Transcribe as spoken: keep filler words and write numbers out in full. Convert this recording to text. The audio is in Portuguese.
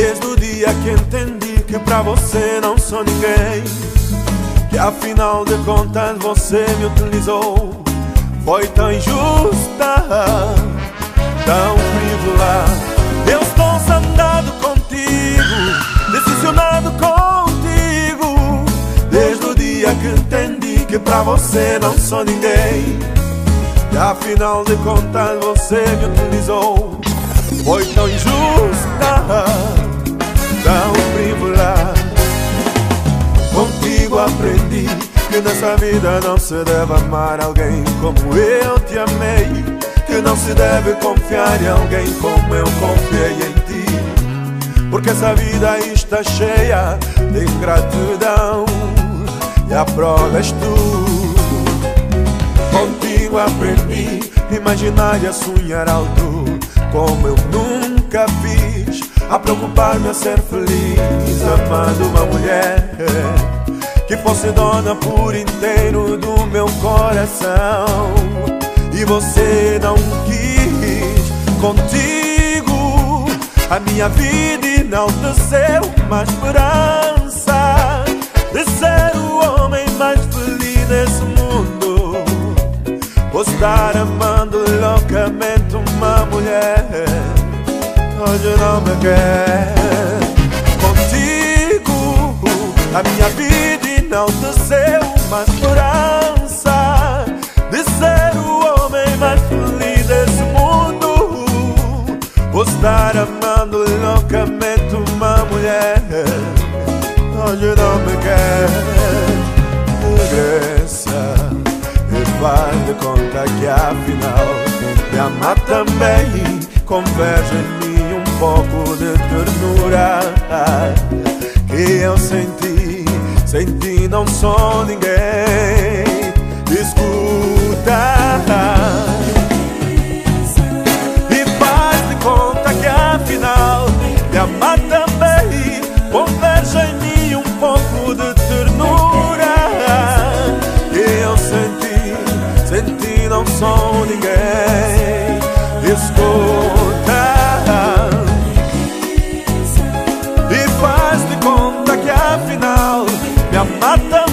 Desde o dia que entendi que pra você não sou ninguém, que afinal de contas você me utilizou. Foi tão injusta, tão frívola. Eu estou zangado contigo, decepcionado contigo. Desde o dia que entendi que pra você não sou ninguém, que afinal de contas você me utilizou. Foi tão injusta, tão frívola. Contigo aprendi que nessa vida não se deve amar alguém como eu te amei, que não se deve confiar em alguém como eu confiei em ti, porque essa vida está cheia de ingratidão e a prova és tu. Contigo aprendi a imaginar e a sonhar alto como eu nunca fiz, a preocupar-me a ser feliz amando uma mulher que fosse dona por inteiro do meu coração. E você não quis. Contigo a minha vida enalteceu uma esperança de ser o homem mais feliz desse mundo, por estar amando loucamente uma mulher hoje não me quer. Contigo a minha vida enalteceu uma esperança de ser o homem mais feliz desse mundo, por estar amando loucamente uma mulher hoje não me quer. Regressa e faz de conta que afinal me ama também, converge em mim um pouco de ternura que eu senti, senti não sou ninguém. Escuta e faz de conta que afinal me ama também, converge em mim um pouco de ternura que eu senti, senti não sou ninguém. Escuta e faz de conta que afinal me ama também,